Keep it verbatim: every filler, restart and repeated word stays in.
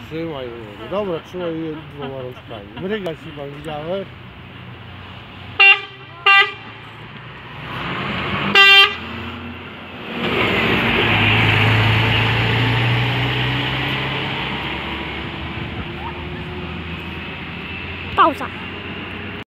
Trzymaj, mówię. Dobra, trzymaj je dwoma rączkami. Mrygać chyba widziałeś? Pauza.